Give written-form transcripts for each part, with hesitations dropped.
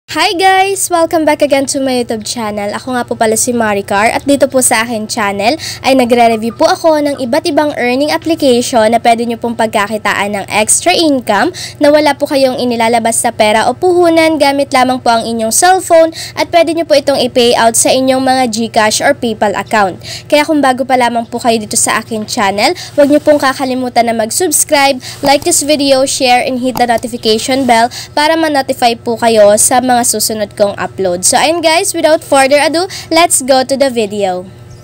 Hi guys! Welcome back again to my YouTube channel. Ako nga po pala si Maricar at dito po sa akin channel ay nagre-review po ako ng iba't ibang earning application na pwede nyo pong pagkakitaan ng extra income na wala po kayong inilalabas na pera o puhunan gamit lamang po ang inyong cellphone at pwede nyo po itong i-pay out sa inyong mga Gcash or PayPal account. Kaya kung bago pa lamang po kayo dito sa akin channel, huwag nyo pong kakalimutan na mag-subscribe, like this video, share, and hit the notification bell para ma-notify po kayo sa mga susunod kong upload. So ayun guys, without further ado, let's go to the video.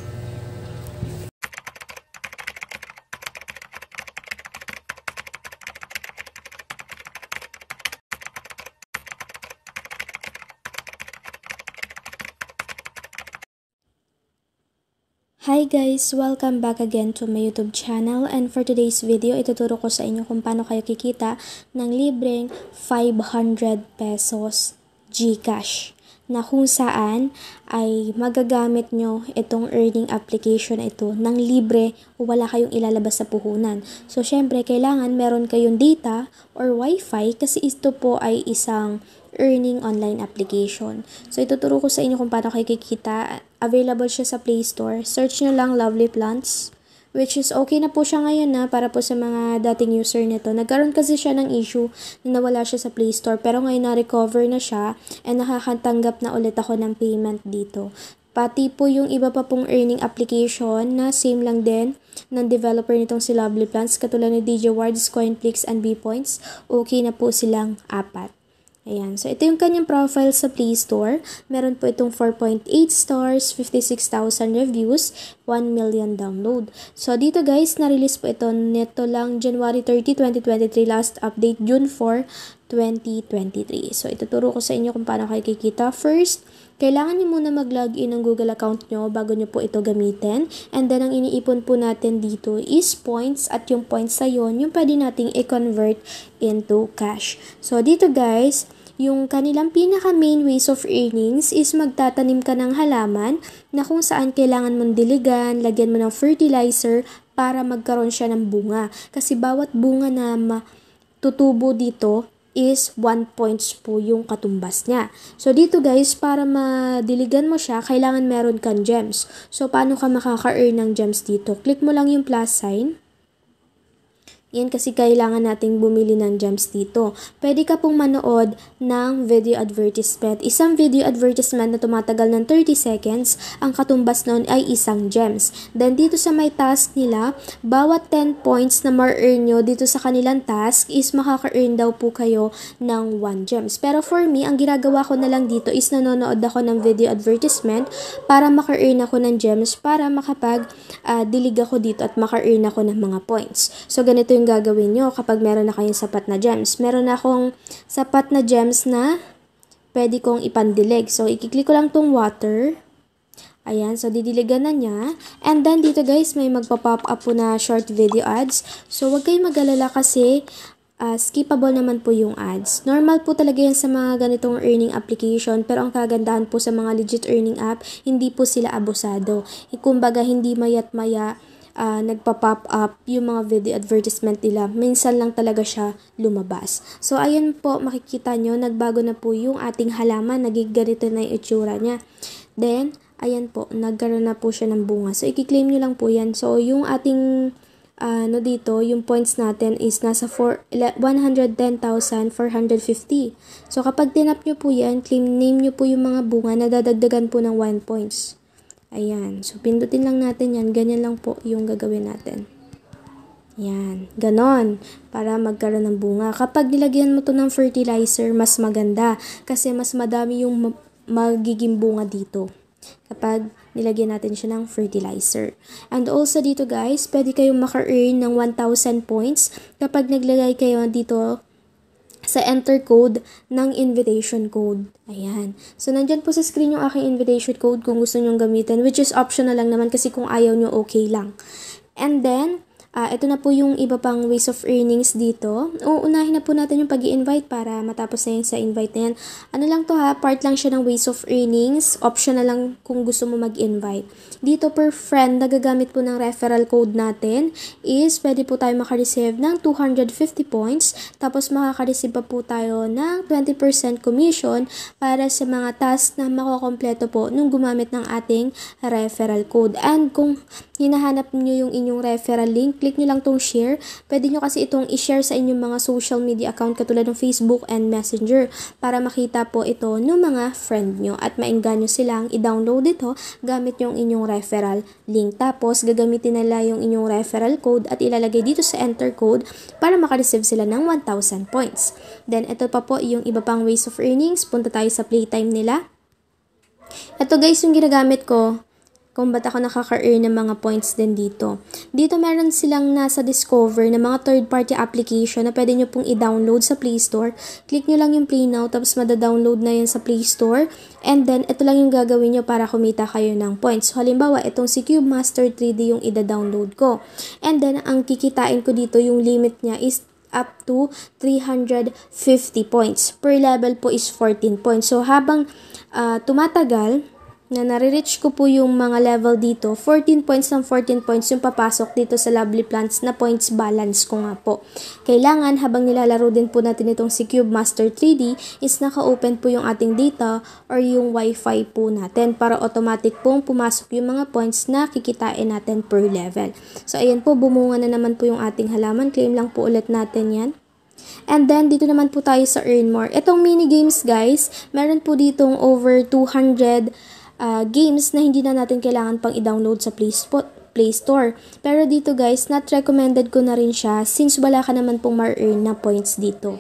Hi guys! Welcome back again to my YouTube channel, and for today's video, ituturo ko sa inyo kung paano kayo kikita ng libreng 500 pesos Gcash na kung saan ay magagamit nyo itong earning application na ito ng libre o wala kayong ilalabas sa puhunan. So syempre kailangan meron kayong data or wifi kasi ito po ay isang earning online application. So ituturo ko sa inyo kung paano kayo kikita. Available siya sa Play Store. Search nyo lang Lovely Plants, which is okay na po siya ngayon na para po sa mga dating user nito. Nagkaroon kasi siya ng issue na nawala siya sa Play Store pero ngayon na-recover na siya and nakakatanggap na ulit ako ng payment dito. Pati po yung iba pa pong earning application na same lang din ng developer nitong si Lovely Plants katulad ni DJ Wards, Coinflix, and B-Points. Okay na po silang apat. Ayan. So, ito yung kanyang profile sa Play Store. Meron po itong 4.8 stars, 56,000 reviews, 1 million download. So, dito guys, na-release po ito neto lang January 30, 2023. Last update, June 4, 2023. So, ituturo ko sa inyo kung paano kayo kikita. First, kailangan nyo muna mag-login ng Google account nyo bago nyo po ito gamitin. And then, ang iniipon po natin dito is points. At yung points na yun, yung pwede nating i-convert into cash. So, dito guys, yung kanilang pinaka-main ways of earnings is magtatanim ka ng halaman na kung saan kailangan mong diligan, lagyan mo ng fertilizer para magkaroon siya ng bunga. Kasi bawat bunga na tutubo dito is 1 points po yung katumbas niya. So, dito guys, para madiligan mo siya, kailangan meron kang gems. So, paano ka makaka-earn ng gems dito? Click mo lang yung plus sign. Yan kasi kailangan nating bumili ng gems dito. Pwede ka pong manood ng video advertisement. Isang video advertisement na tumatagal ng 30 seconds, ang katumbas nun ay isang gems. Then dito sa may task nila, bawat 10 points na ma-earn nyo dito sa kanilang task is makaka-earn daw po kayo ng 1 gems. Pero for me, ang ginagawa ko na lang dito is nanonood ako ng video advertisement para maka-earn ako ng gems para makapag-dilig ako dito at maka-earn ako ng mga points. So ganito yung gagawin nyo kapag meron na kayong sapat na gems. Meron na akong sapat na gems na pwede kong ipandilig. So, ikiklik ko lang tong water. Ayan, so didiligan na niya. And then, dito guys, may magpa-pop up po na short video ads. So, wag kayong mag-alala kasi skippable naman po yung ads. Normal po talaga yan sa mga ganitong earning application, pero ang kagandahan po sa mga legit earning app, hindi po sila abusado. Kumbaga, hindi mayat-maya nagpa-pop up yung mga video advertisement nila. Minsan lang talaga siya lumabas. So, ayun po, makikita nyo, nagbago na po yung ating halaman. Naging ganito na yung itsura niya. Then, ayan po, nagkaroon na po siya ng bunga. So, i-claim nyo lang po yan. So, yung ating dito, yung points natin is nasa 110,450. So, kapag tinap nyo po yan, claim name nyo po yung mga bunga na dadagdagan po ng 1 points. Ayan. So, pindutin lang natin yan. Ganyan lang po yung gagawin natin. Ayan. Ganon. Para magkaroon ng bunga. Kapag nilagyan mo to ng fertilizer, mas maganda. Kasi mas madami yung magiging bunga dito. Kapag nilagyan natin siya ng fertilizer. And also dito guys, pwede kayong maka-earn ng 1,000 points kapag naglagay kayo dito sa enter code ng invitation code. Ayan. So, nandyan po sa screen yung aking invitation code kung gusto nyong gamitin, which is optional lang naman kasi kung ayaw nyo, okay lang. And then, Ito na po yung iba pang ways of earnings dito. Uunahin na po natin yung pag-i-invite para matapos na yun sa invite na yan. Ano lang to ha, part lang siya ng ways of earnings. Optional lang kung gusto mo mag-invite. Dito per friend, nagagamit po ng referral code natin is pwede po tayo makareceive ng 250 points. Tapos makakareceive pa po tayo ng 20% commission para sa mga tasks na makokompleto po nung gumamit ng ating referral code. And kung hinahanap nyo yung inyong referral link, click nyo lang tong share. Pwede nyo kasi itong i-share sa inyong mga social media account katulad ng Facebook and Messenger para makita po ito ng mga friend nyo at maengganyo silang i-download ito gamit yung inyong referral link. Tapos gagamitin nila yung inyong referral code at ilalagay dito sa enter code para makareceive sila ng 1,000 points. Then ito pa po yung iba pang ways of earnings. Punta tayo sa playtime nila. Ito guys yung ginagamit ko kung ba't ako nakaka-earn ng mga points din dito. Dito meron silang nasa discover na mga third-party application na pwede nyo pong i-download sa Play Store. Click nyo lang yung Play Now, tapos mada-download na yan sa Play Store. And then, ito lang yung gagawin nyo para kumita kayo ng points. So, halimbawa, itong si Cube Master 3D yung ida-download ko. And then, ang kikitain ko dito, yung limit niya is up to 350 points. Per level po is 14 points. So, habang tumatagal, na nare-reach ko po yung mga level dito, 14 points ng 14 points yung papasok dito sa Lovely Plants na points balance ko nga po. Kailangan habang nilalaro din po natin itong si Cube Master 3D is naka-open po yung ating data or yung wifi po natin para automatic pong pumasok yung mga points na kikitain natin per level. So ayan po, bumunga na naman po yung ating halaman. Claim lang po ulit natin yan. And then, dito naman po tayo sa Earn More. Itong mini games guys, meron po ditong over 200 games na hindi na natin kailangan pang i-download sa Play Store. Pero dito guys, not recommended ko na rin siya since wala ka naman pong ma-earn na points dito.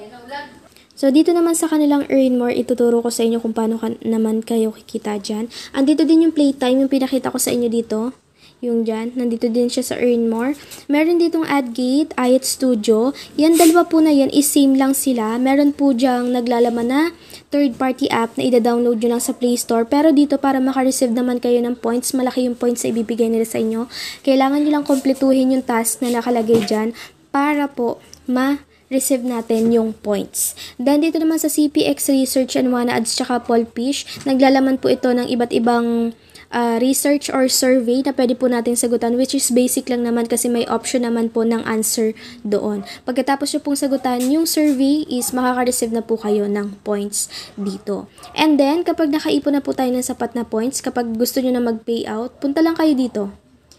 So, dito naman sa kanilang Earn More, ituturo ko sa inyo kung paano naman kayo kikita dyan. Andito din yung playtime, yung pinakita ko sa inyo dito. Yung dyan, nandito din siya sa Earn More. Meron ditong AdGate, iAt Studio. Yan, dalawa po na yan, is same lang sila. Meron po dyang naglalaman na third-party app na ida-download nyo lang sa Play Store. Pero dito, para makareceive naman kayo ng points, malaki yung points na ibibigay nila sa inyo. Kailangan nyo lang kompletuhin yung task na nakalagay dyan para po receive natin yung points. Then, dito naman sa CPX Research and Wanna Ads tsaka Polfish, naglalaman po ito ng iba't ibang research or survey na pwede po natin sagutan, which is basic lang naman kasi may option naman po ng answer doon. Pagkatapos nyo pong sagutan yung survey is makaka-receive na po kayo ng points dito. And then, kapag nakaipon na po tayo ng sapat na points, kapag gusto nyo na mag-payout, punta lang kayo dito.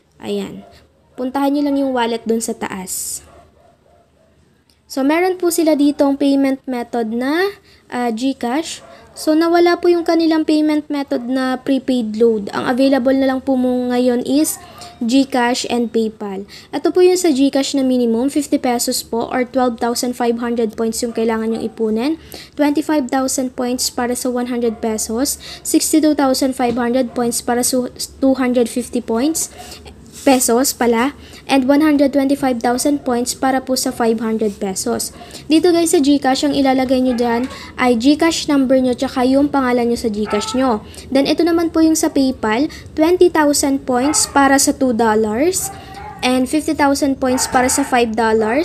Ayan. Puntahan nyo lang yung wallet doon sa taas. So, meron po sila ditong payment method na Gcash. So, nawala po yung kanilang payment method na prepaid load. Ang available na lang po mo ngayon is Gcash and PayPal. Ito po yung sa Gcash na minimum, 50 pesos po or 12,500 points yung kailangan yung ipunin. 25,000 points para sa 100 pesos. 62,500 points para sa 250 pesos pala, and 125,000 points para po sa 500 pesos. Dito guys sa Gcash, ang ilalagay nyo dyan ay Gcash number nyo tsaka yung pangalan nyo sa Gcash nyo. Then ito naman po yung sa PayPal, 20,000 points para sa $2 and 50,000 points para sa $5.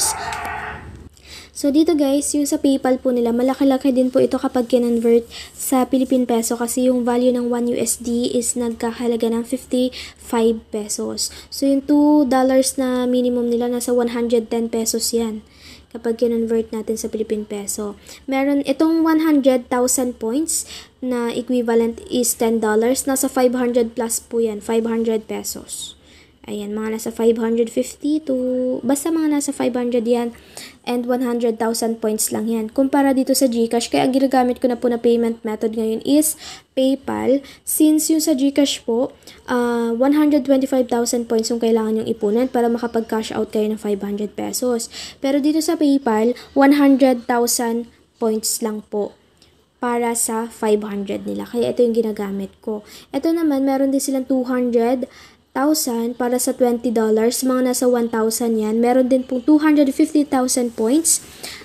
So, dito guys, yung sa PayPal po nila, malaki-laki din po ito kapag kinonvert sa Philippine Peso kasi yung value ng 1 USD is nagkahalaga ng 55 pesos. So, yung $2 na minimum nila, nasa 110 pesos yan kapag kinonvert natin sa Philippine Peso. Meron itong 100,000 points na equivalent is $10. Nasa 500 plus po yan, 500 pesos. Ayan, mga nasa 550 to, basta mga nasa 500 yan. And 100,000 points lang yan. Kumpara dito sa Gcash, kaya ang ginagamit ko na po na payment method ngayon is PayPal. Since yung sa Gcash po, 125,000 points yung kailangan yung ipunan para makapag-cash out kayo ng 500 pesos. Pero dito sa PayPal, 100,000 points lang po para sa 500 nila. Kaya ito yung ginagamit ko. Ito naman, meron din silang 200,000 para sa $20, mga nasa 1,000 yan. Meron din pong 250,000 points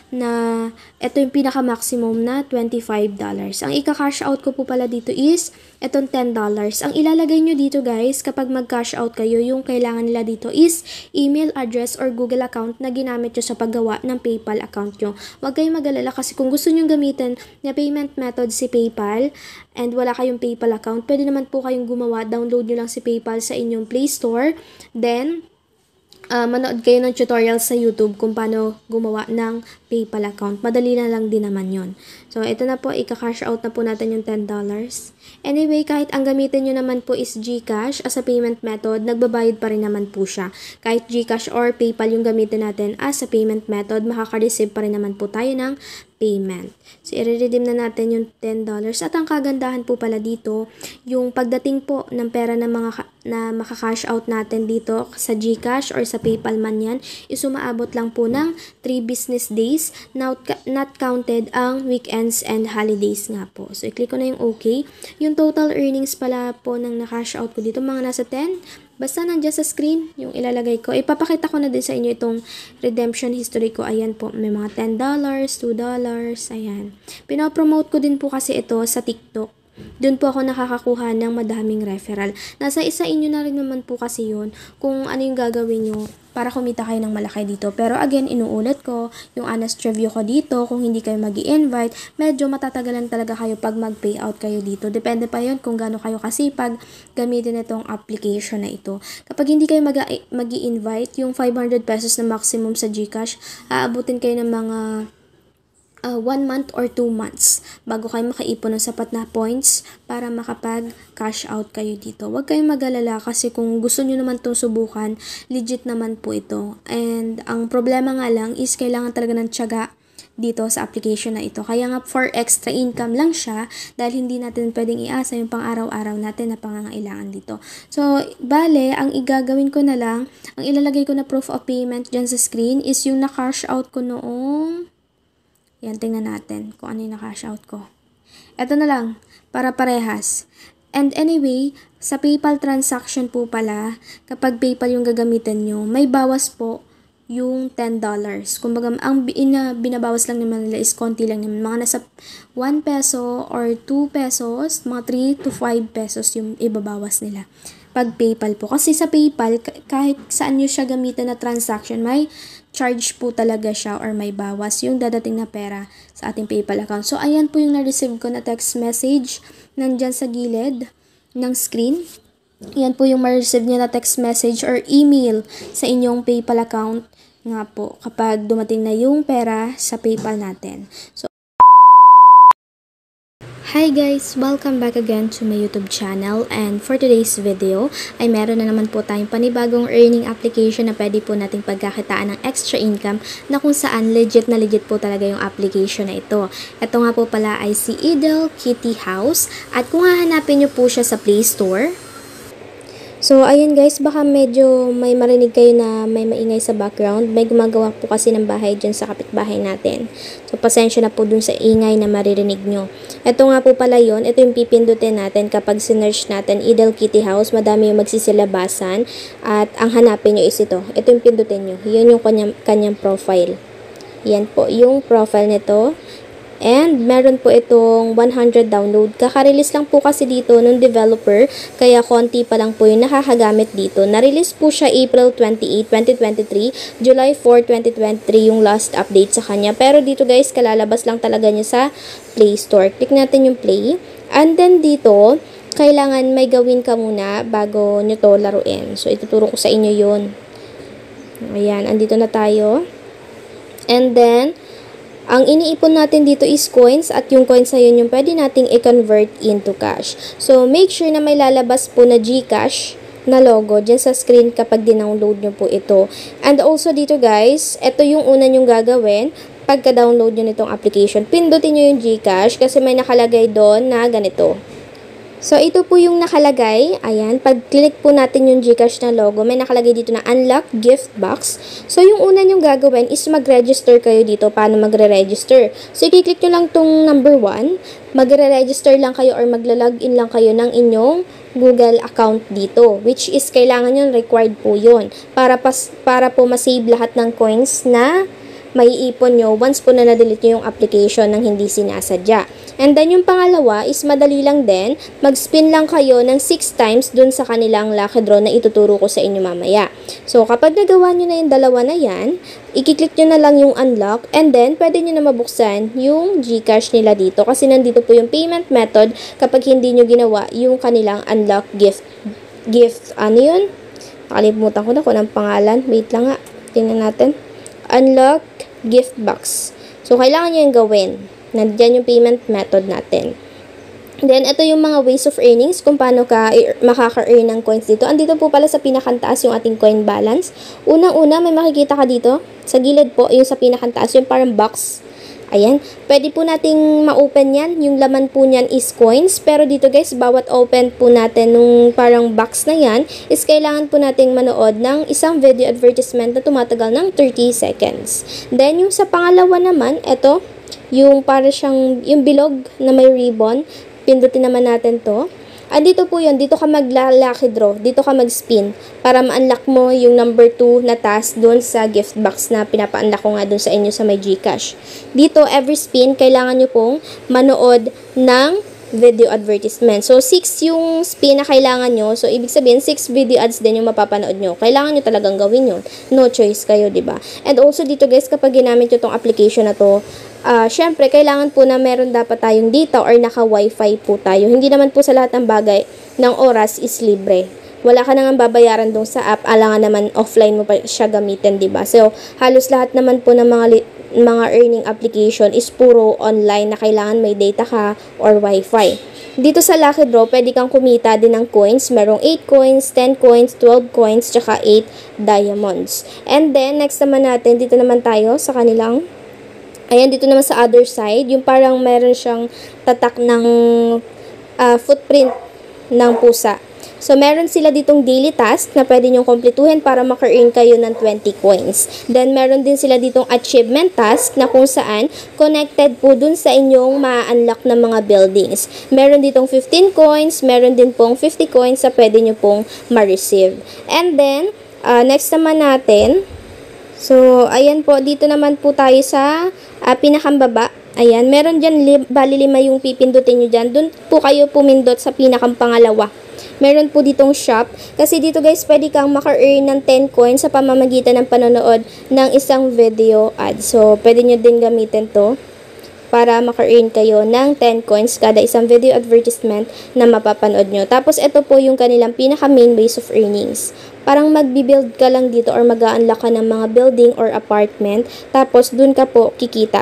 na ito yung pinaka-maximum na $25. Ang ika-cash out ko po pala dito is itong $10. Ang ilalagay nyo dito guys, kapag mag-cash out kayo, yung kailangan nila dito is email address or Google account na ginamit nyo sa paggawa ng PayPal account nyo. Huwag kayong mag-alala kasi kung gusto nyo gamitin na payment method si PayPal and wala kayong PayPal account, pwede naman po kayong gumawa. Download nyo lang si PayPal sa inyong Play Store. Then, manood kayo ng tutorial sa YouTube kung paano gumawa ng PayPal account. Madali na lang din naman yon. So, ito na po, ika-cash out na po natin yung $10. Anyway, kahit ang gamitin nyo naman po is Gcash as a payment method, nagbabayad pa rin naman po siya. Kahit Gcash or PayPal yung gamitin natin as a payment method, makaka-receive pa rin naman po tayo ng payment. So, i-redeem na natin yung $10. At ang kagandahan po pala dito, yung pagdating po ng pera na maka-cash out natin dito sa Gcash or sa PayPal man yan, is umaabot lang po ng 3 business days, not counted ang weekends and holidays nga po. So, i-click ko na yung OK. Yung total earnings pala po ng na-cash out ko dito, mga nasa 10. Basta nandiyan sa screen, yung ilalagay ko. Ipapakita ko na din sa inyo itong redemption history ko. Ayan po, may mga $10, $2, ayan. Pinapromote ko din po kasi ito sa TikTok. Doon po ako nakakakuha ng madaming referral. Nasa isa inyo na rin naman po kasi yun kung ano yung gagawin nyo para kumita kayo ng malaki dito. Pero again, inuulit ko, yung honest review ko dito, kung hindi kayo mag-i-invite, medyo matatagalan talaga kayo pag mag-payout kayo dito. Depende pa yun kung gaano kayo kasipag gamitin itong application na ito. Kapag hindi kayo mag-i-invite, yung 500 pesos na maximum sa Gcash, aabutin kayo ng mga 1 month or 2 months bago kayo makaipon ng sapat na points para makapag-cash out kayo dito. Huwag kayong mag-alala kasi kung gusto nyo naman itong subukan, legit naman po ito. And ang problema nga lang is kailangan talaga ng tiyaga dito sa application na ito. Kaya nga for extra income lang siya dahil hindi natin pwedeng iasa yung pang-araw-araw natin na pangangailangan dito. So, bale, ang igagawin ko na lang, ang ilalagay ko na proof of payment dyan sa screen is yung na-cash out ko noong... Yan, tingnan natin kung ano yung na-cash out ko. Ito na lang, para parehas. And anyway, sa PayPal transaction po pala, kapag PayPal yung gagamitin nyo, may bawas po yung $10. Kumbaga, ang binabawas lang naman nila is konti lang naman. Mga nasa 1 peso or 2 pesos, mga 3 to 5 pesos yung ibabawas nila pag PayPal po. Kasi sa PayPal, kahit saan nyo siya gamitin na transaction, may charge po talaga siya or may bawas yung dadating na pera sa ating PayPal account. So, ayan po yung na-receive ko na text message nandyan sa gilid ng screen. Ayan po yung ma-receive nyo na text message or email sa inyong PayPal account nga po kapag dumating na yung pera sa PayPal natin. So, hi guys! Welcome back again to my YouTube channel, and for today's video ay meron na naman po tayong panibagong earning application na pwede po nating pagkakitaan ng extra income na kung saan legit na legit po talaga yung application na ito. Ito nga po pala ay si Idle Kitty House, at kung hahanapin nyo po siya sa Play Store. So, ayun guys, baka medyo may marinig kayo na may maingay sa background. May gumagawa po kasi ng bahay dyan sa kapitbahay natin. So, pasensya na po dun sa ingay na maririnig nyo. Ito nga po pala yun. Ito yung pipindutin natin kapag sinearch natin Idle Kitty House. Madami yung magsisilabasan. At ang hanapin nyo is ito. Ito yung pindutin nyo. Yun yung kanyang profile. Yan po, yung profile nito. And meron po itong 100 download. Kaka-release lang po kasi dito ng developer, kaya konti pa lang po yung nakakagamit dito. Na-release po siya April 28, 2023, July 4, 2023 yung last update sa kanya. Pero dito guys, kalalabas lang talaga niya sa Play Store. Click natin yung play. And then dito, kailangan may gawin ka muna bago nyo to laruin. So, ituturo ko sa inyo yun. Ayan, andito na tayo. And then, ang iniipon natin dito is coins, at yung coins na yun yung pwede nating i-convert into cash. So, make sure na may lalabas po na Gcash na logo dyan sa screen kapag dinownload nyo po ito. And also dito guys, ito yung una nyong gagawin pagka-download nyo nitong application. Pindutin nyo yung Gcash kasi may nakalagay doon na ganito. So, ito po yung nakalagay. Ayan, pag-click po natin yung Gcash na logo, may nakalagay dito na Unlock Gift Box. So, yung una nyong gagawin is mag-register kayo dito. Paano magre-register? So, i-click nyo lang tong number 1. Magre-register lang kayo or magla-login lang kayo ng inyong Google account dito. Which is, kailangan yun, required po yun. Para po masave lahat ng coins na maiipon nyo once po na na-delete nyo yung application ng hindi sinasadya. And then yung pangalawa is madali lang din, mag-spin lang kayo ng 6 times dun sa kanilang lucky draw na ituturo ko sa inyo mamaya. So kapag nagawa nyo na yung dalawa na yan, i-click nyo na lang yung unlock and then pwede nyo na mabuksan yung Gcash nila dito kasi nandito po yung payment method kapag hindi nyo ginawa yung kanilang unlock gift. Ano yun? Nakalimutan ko na kung anong pangalan. Wait lang nga. Tingnan natin. Unlock gift box. So kailangan nyo yung gawin. Nandiyan yung payment method natin. Then, ito yung mga ways of earnings kung paano ka makaka-earn ng coins dito. Andito po pala sa pinakantaas yung ating coin balance. Unang-una, may makikita ka dito. Sa gilid po, yung sa pinakantaas, yung parang box. Ayan. Pwede po nating ma-open yan. Yung laman po niyan is coins. Pero dito guys, bawat open po natin nung parang box na yan, is kailangan po nating manood ng isang video advertisement na tumatagal ng 30 seconds. Then, yung sa pangalawa naman, ito, yung para siyang, yung bilog na may ribbon, pindutin naman natin to. Dito po yun, dito ka mag-lucky draw, dito ka mag-spin, para ma-unlock mo yung number 2 na task doon sa gift box na pinapa-unlock ko nga doon sa inyo sa may Gcash. Dito, every spin, kailangan nyo pong manood ng video advertisement. So, 6 yung spin na kailangan nyo. So, ibig sabihin, 6 video ads din yung mapapanood nyo. Kailangan nyo talagang gawin yun. No choice kayo, diba? And also, dito guys, kapag ginamit nyo tong application na to, syempre, kailangan po na meron dapat tayong data or naka-wifi po tayo. Hindi naman po sa lahat ng bagay ng oras is libre. Wala ka nang babayaran dong sa app, alangan naman offline mo pa siya gamitin, diba? So, halos lahat naman po ng mga earning application is puro online na kailangan may data ka or wifi. Dito sa Lucky Draw, pwede kang kumita din ng coins. Merong 8 coins, 10 coins, 12 coins, tsaka 8 diamonds. And then, next naman natin, dito naman tayo sa kanilang, ayan, dito naman sa other side, yung parang meron siyang tatak ng footprint ng pusa. So, meron sila ditong daily task na pwede nyong kompletuhin para maka-earn kayo ng 20 coins. Then, meron din sila ditong achievement task na kung saan connected po dun sa inyong ma-unlock na mga buildings. Meron ditong 15 coins, meron din pong 50 coins na pwede nyo pong ma-receive. And then, next naman natin, so, ayan po, dito naman po tayo sa pinakambaba. Ayan, meron dyan, bali 5 yung pipindutin nyo dyan. Dun po kayo pumindot sa pinakang pangalawa. Meron po ditong shop. Kasi dito guys, pwede kang maka-earn ng 10 coins sa pamamagitan ng panonood ng isang video ad. So, pwede nyo din gamitin to para maka-earn kayo ng 10 coins kada isang video advertisement na mapapanood nyo. Tapos, ito po yung kanilang pinaka-main base of earnings. Parang magbibuild ka lang dito or mag-a-unlock ka ng mga building or apartment. Tapos, dun ka po kikita.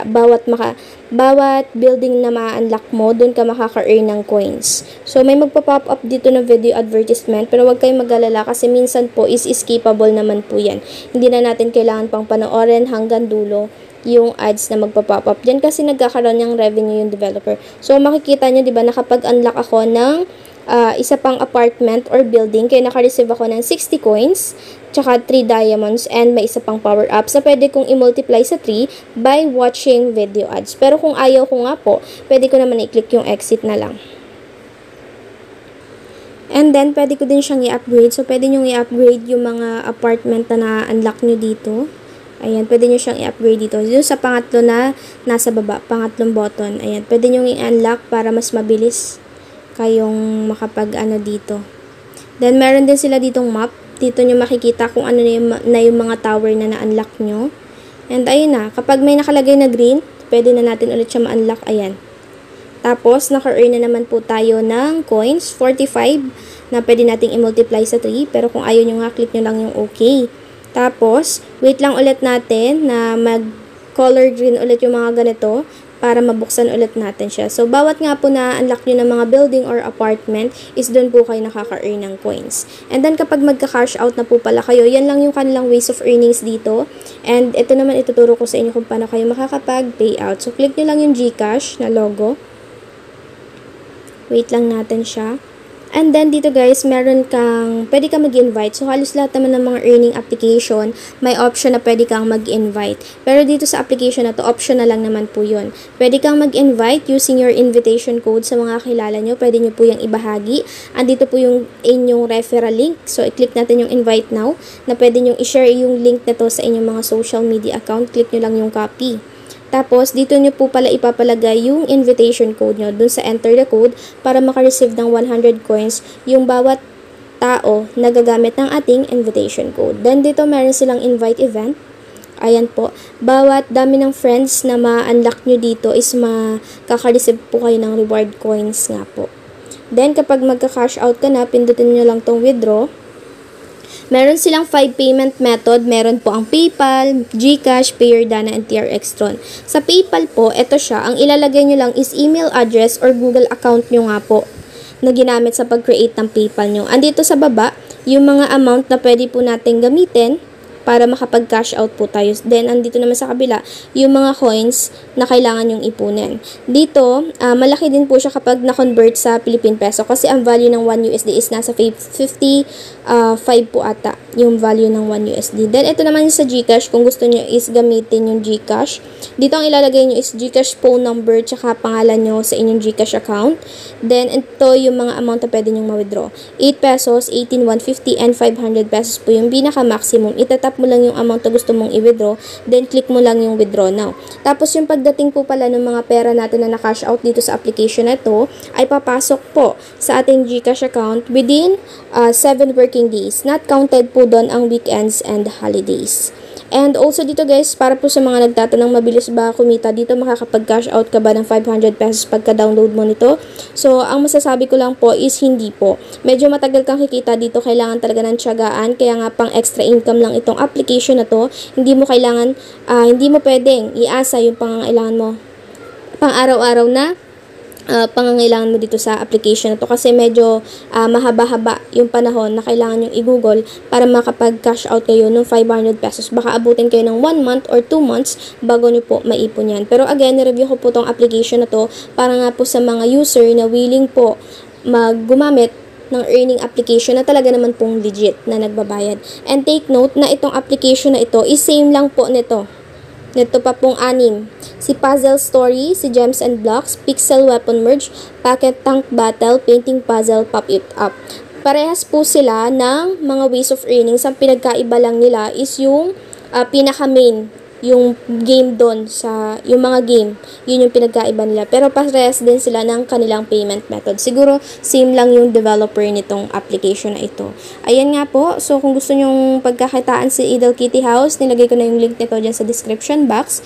Bawat building na ma-unlock mo, dun ka makaka-earn ng coins. So, may magpa-pop up dito na video advertisement. Pero wag kayong mag-alala kasi minsan po is skippable naman po yan. Hindi na natin kailangan pang panoorin hanggang dulo yung ads na magpa-pop up. Diyan kasi nagkakaroon ng revenue yung developer. So, makikita nyo, di ba, nakapag-unlock ako ng isa pang apartment or building, kaya naka-receive ako ng 60 coins, tsaka 3 diamonds, and may isa pang power-ups na pwede kong i-multiply sa 3 by watching video ads. Pero kung ayaw ko nga po, pwede ko naman i-click yung exit na lang. And then, pwede ko din siyang i-upgrade. So, pwede nyo i-upgrade yung mga apartment na na-unlock nyo dito. Ayan, pwede nyo siyang i-upgrade dito. Dito sa pangatlo na nasa baba, pangatlong button. Ayan, pwede nyo i-unlock para mas mabilis kayong makapag-ano dito. Then, meron din sila ditong map. Dito nyo makikita kung ano na yung mga tower na na-unlock nyo. And, ayun na. Kapag may nakalagay na green, pwede na natin ulit siya ma-unlock. Ayan. Tapos, naka-earn na naman po tayo ng coins, 45, na pwede nating i-multiply sa 3. Pero kung ayaw nyo nga, click nyo lang yung OK. Tapos, wait lang ulit natin na mag-color green ulit yung mga ganito para mabuksan ulit natin siya. So, bawat nga po na unlock nyo ng mga building or apartment is doon po kayo nakaka-earn ng coins. And then, kapag magka-cash out na po pala kayo, yan lang yung kanilang ways of earnings dito. And ito naman ituturo ko sa inyo kung paano kayo makakapag-payout. So, click nyo lang yung Gcash na logo. Wait lang natin siya. And then dito guys, pwede kang mag-invite. So halos lahat naman ng mga earning application, may option na pwede kang mag-invite. Pero dito sa application na to, option na lang naman po yun. Pwede kang mag-invite using your invitation code sa mga kilala nyo. Pwede nyo po yung ibahagi. Andito po yung inyong referral link. So i-click natin yung invite now, na pwede nyo i-share yung link na to sa inyong mga social media account. Click nyo lang yung copy. Tapos, dito nyo po pala ipapalagay yung invitation code nyo dun sa enter the code para makareceive ng 100 coins yung bawat tao na gagamit ng ating invitation code. Then, dito meron silang invite event. Ayan po. Bawat dami ng friends na ma-unlock nyo dito is makaka-receive po kayo ng reward coins nga po. Then, kapag magka-cash out ka na, pindutin nyo lang tong withdraw. Meron silang 5 payment method. Meron po ang PayPal, Gcash, Payeerdana, and TRXtron. Sa PayPal po, ito siya. Ang ilalagay nyo lang is email address or Google account nyo nga po na ginamit sa pag-create ng PayPal nyo. Andito sa baba, yung mga amount na pwede po natin gamitin para makapag-cash out po tayo. Then, andito naman sa kabila, yung mga coins na kailangan yung ipunin. Dito, malaki din po siya kapag na-convert sa Philippine Peso kasi ang value ng 1 USD is nasa 55 po ata yung value ng 1 USD. Then, ito naman yung sa Gcash. Kung gusto nyo is gamitin yung Gcash. Dito, ang ilalagay nyo is Gcash phone number tsaka pangalan nyo sa inyong Gcash account. Then, ito yung mga amount na pwede nyo ma-withdraw. 8 pesos, 18, 150, and 500 pesos po yung pinaka-maximum. Itatap mo lang yung amount na gusto mong i-withdraw, then click mo lang yung withdraw now. Tapos yung pagdating po pala ng mga pera natin na na-cash out dito sa application na ito, ay papasok po sa ating Gcash account within 7 working days. Not counted po doon ang weekends and holidays. And also dito guys, para po sa mga nagtatanong mabilis ba kumita, dito makakapag-cash out ka ba ng 500 pesos pagka-download mo nito? So, ang masasabi ko lang po is hindi po. Medyo matagal kang kikita dito, kailangan talaga ng tiyagaan, kaya nga pang extra income lang itong application na to. Hindi mo pwedeng iasa yung pangangailangan mo pang araw-araw na pangangailangan mo dito sa application na to kasi medyo mahaba-haba yung panahon na kailangan yung i-google para makapag-cash out kayo ng 500 pesos. Baka abutin kayo ng 1 month or 2 months bago nyo po maipon yan. Pero again, review ko po tong application na to para nga po sa mga user na willing po gumamit ng earning application na talaga naman pong legit na nagbabayad. And take note na itong application na ito is same lang po nito. Nito pa pong 6. Si Puzzle Story, si Gems and Blocks, Pixel Weapon Merge, Packet Tank Battle, Painting Puzzle, Pop It Up. Parehas po sila ng mga ways of earnings. Ang pinagkaiba lang nila is yung pinaka-main, yung game doon sa yung mga game, yun yung pinagkaiba nila. Pero parehas din sila ng kanilang payment method. Siguro same lang yung developer nitong application na ito. Ayan nga po. So kung gusto nyong pagkakitaan si Idol Kitty House, nilagay ko na yung link nito dyan sa description box.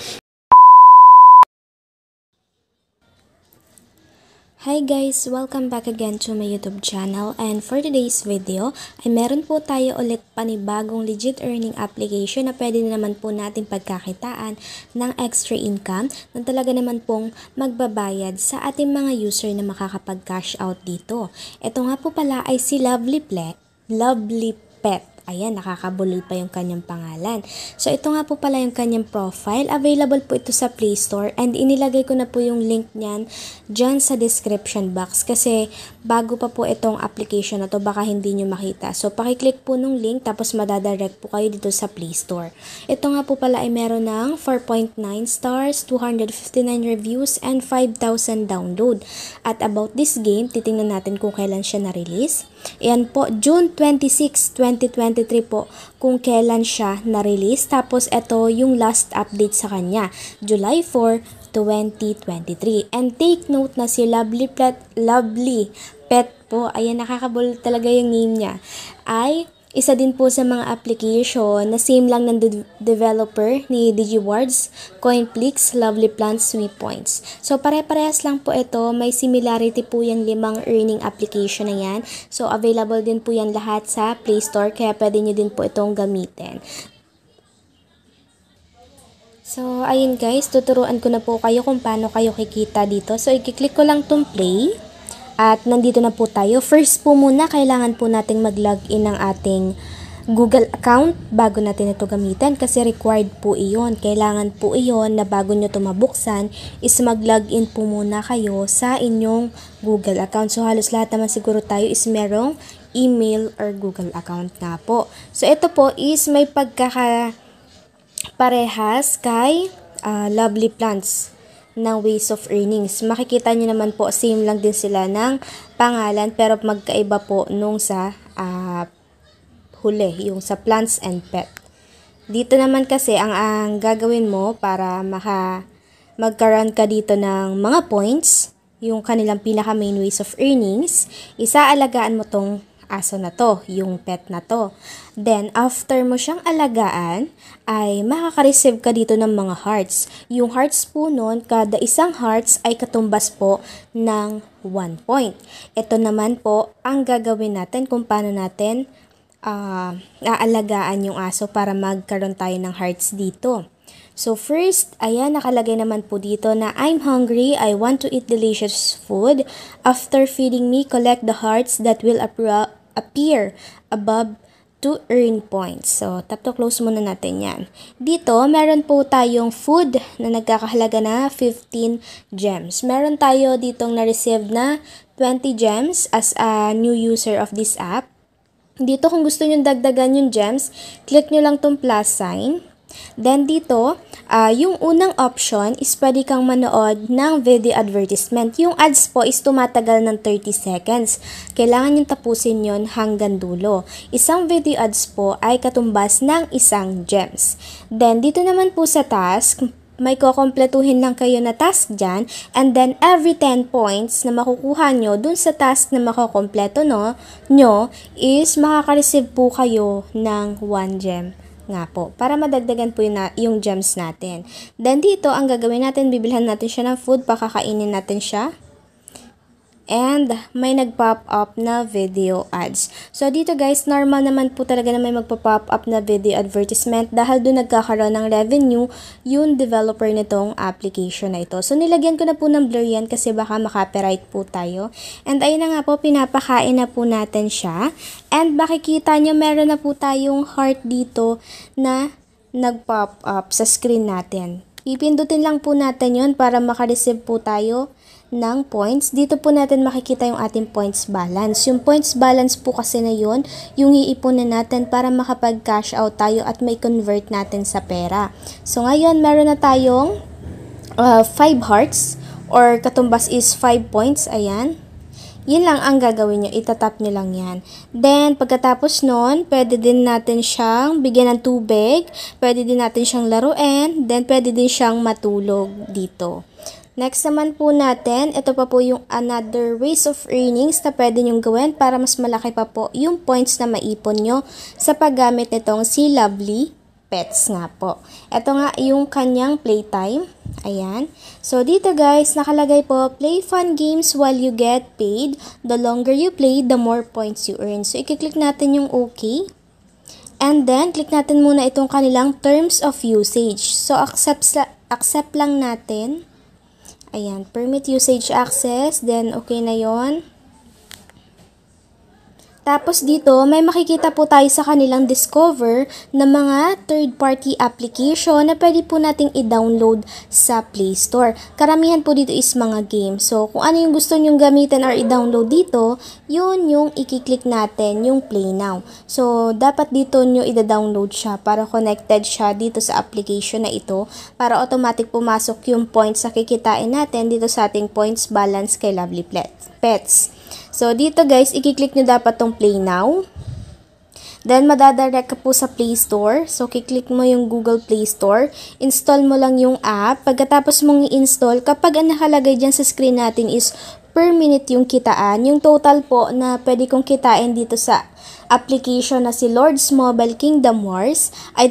Hi guys! Welcome back again to my YouTube channel, and for today's video ay meron po tayo ulit panibagong legit earning application na pwede na naman po natin pagkakitaan ng extra income na talaga naman pong magbabayad sa ating mga user na makakapag-cash out dito. Ito nga po pala ay si Lovely Pet. Ayan, nakakabulol pa yung kanyang pangalan. So, ito nga po pala yung kanyang profile. Available po ito sa Play Store and inilagay ko na po yung link niyan dyan sa description box kasi bago pa po itong application na to, baka hindi nyo makita. So, pakiclick po nung link tapos madadirect po kayo dito sa Play Store. Ito nga po pala ay meron ng 4.9 stars, 259 reviews, and 5,000 download. At about this game, titingnan natin kung kailan siya na-release. Ayan po, June 26, 2023 po kung kailan siya na-release. Tapos ito yung last update sa kanya, July 4, 2023. And take note na si Lovely Pet po, ayan, nakakabulol talaga yung name niya, ay isa din po sa mga application na same lang ng developer ni DigiWards, Coinflix, Lovely Plants, Sweet Points. So, pare-parehas lang po ito. May similarity po yung 5 earning application na yan. So, available din po yan lahat sa Play Store, kaya pwede nyo din po itong gamitin. So, ayun guys, tuturuan ko na po kayo kung paano kayo kikita dito. So, i-click ko lang tong play. At nandito na po tayo. First po muna, kailangan po nating mag-login ng ating Google account bago natin ito gamitin kasi required po iyon. Kailangan po iyon na bago nyo ito mabuksan is mag-login po muna kayo sa inyong Google account. So halos lahat naman siguro tayo is merong email or Google account nga po. So ito po is may pagkakaparehas kay Lovely Plants ng ways of earnings. Makikita nyo naman po, same lang din sila ng pangalan pero magkaiba po nung sa huli, yung sa plants and pet. Dito naman kasi ang gagawin mo para magkaroon ka dito ng mga points, yung kanilang pinaka main ways of earnings, isaalagaan mo tong aso na to, yung pet na to. Then, after mo siyang alagaan, ay makaka-receive ka dito ng mga hearts. Yung hearts po nun, kada isang hearts ay katumbas po ng 1 point. Ito naman po ang gagawin natin kung paano natin aalagaan yung aso para magkaroon tayo ng hearts dito. So first, ayan, nakalagay naman po dito na I'm hungry, I want to eat delicious food. After feeding me, collect the hearts that will appear above to earn points. So, tap to close muna natin yan. Dito, meron po tayong food na nagkakahalaga na 15 gems. Meron tayo ditong na-receive na 20 gems as a new user of this app. Dito, kung gusto nyo dagdagan yung gems, click nyo lang tong plus sign. Then dito, yung unang option is pwede kang manood ng video advertisement. Yung ads po is tumatagal ng 30 seconds. Kailangan yung tapusin yon hanggang dulo. Isang video ads po ay katumbas ng isang gems. Then dito naman po sa task, may kukumpletuhin lang kayo na task dyan, and then every 10 points na makukuha nyo dun sa task na makukumpleto nyo is makaka-receive po kayo ng 1 gem nga po, para madagdagan po yung gems natin. Then dito, ang gagawin natin, bibilhan natin siya ng food, pakakainin natin siya. And may nag-pop up na video ads. So dito guys, normal naman po talaga na may magpa-pop up na video advertisement dahil doon nagkakaroon ng revenue yung developer nitong application na ito. So nilagyan ko na po ng blur yan kasi baka makopyright po tayo. And ayun na nga po, pinapakain na po natin siya. And makikita nyo, meron na po tayong heart dito na nag-pop up sa screen natin. Pipindutin lang po natin yon para makareceive po tayo ng points. Dito po natin makikita yung ating points balance. Yung points balance po kasi na yun, yung iipunin natin para makapag-cash out tayo at may convert natin sa pera. So ngayon, meron na tayong 5 hearts or katumbas is 5 points. Ayan. Yun lang ang gagawin nyo. Itatap nyo lang yan. Then, pagkatapos nun, pwede din natin siyang bigyan ng tubig. Pwede din natin siyang laruin. Then, pwede din siyang matulog dito. Next naman po natin, ito pa po yung another ways of earnings na pwede nyong gawin para mas malaki pa po yung points na maipon nyo sa paggamit nitong si Lovely Pets nga po. Ito nga yung kanyang playtime. Ayan. So, dito guys, nakalagay po, play fun games while you get paid. The longer you play, the more points you earn. So, i-click natin yung OK. And then, click natin muna itong kanilang terms of usage. So, accept lang natin. Ayan, permit usage access, then okay na yon. Tapos dito, may makikita po tayo sa kanilang discover na mga third-party application na pwede po nating i-download sa Play Store. Karamihan po dito is mga games. So, kung ano yung gusto nyong gamitin or i-download dito, yun yung i-click natin, yung Play Now. So, dapat dito nyo i-download siya para connected siya dito sa application na ito para automatic pumasok yung points na kikitain natin dito sa ating points balance kay Lovely Pets. So, dito guys, i-click nyo dapat tong Play Now. Then, madadirect ka po sa Play Store. So, kiklik mo yung Google Play Store. Install mo lang yung app. Pagkatapos mong i-install, kapag ang nakalagay dyan sa screen natin is per minute yung kitaan. Yung total po na pwede kong kitain dito sa application na si Lord's Mobile Kingdom Wars ay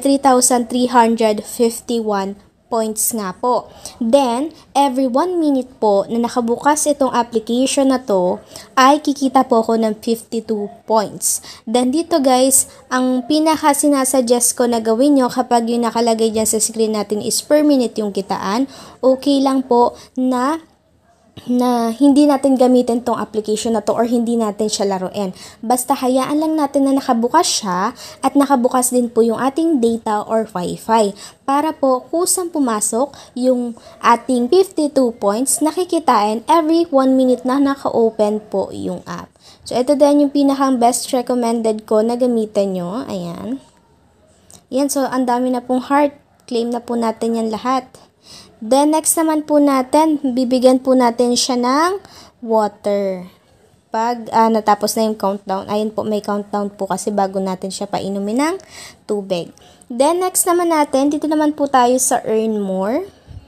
3,351 points nga po. Then, every 1 minute po na nakabukas itong application na to, ay kikita po ako ng 52 points. Then, dito guys, ang pinaka sinasuggest ko na gawin nyo kapag yung nakalagay dyan sa screen natin is per minute yung kitaan, okay lang po na na hindi natin gamitin tong application na to or hindi natin siya laruin. Basta hayaan lang natin na nakabukas siya at nakabukas din po yung ating data or wifi. Para po kusang pumasok yung ating 52 points nakikitain every 1 minute na naka-open po yung app. So ito din yung pinakang best recommended ko na gamitin nyo. Ayan. Yan, so ang dami na pong heart. Claim na po natin yan lahat. Then, next naman po natin, bibigyan po natin siya ng water. Pag natapos na yung countdown, ayun po, may countdown po kasi bago natin siya painumin ng tubig. Then, next naman natin, dito naman po tayo sa earn more.